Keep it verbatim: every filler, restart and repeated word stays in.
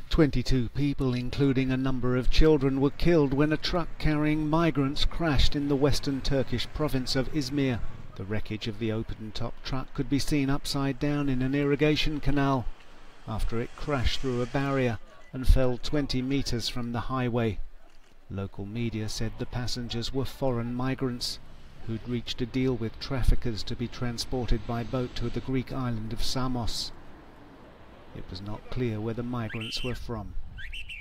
Twenty-two people, including a number of children, were killed when a truck carrying migrants crashed in the western Turkish province of Izmir. The wreckage of the open-top truck could be seen upside down in an irrigation canal after it crashed through a barrier and fell twenty meters from the highway. Local media said the passengers were foreign migrants who'd reached a deal with traffickers to be transported by boat to the Greek island of Samos. It was not clear where the migrants were from.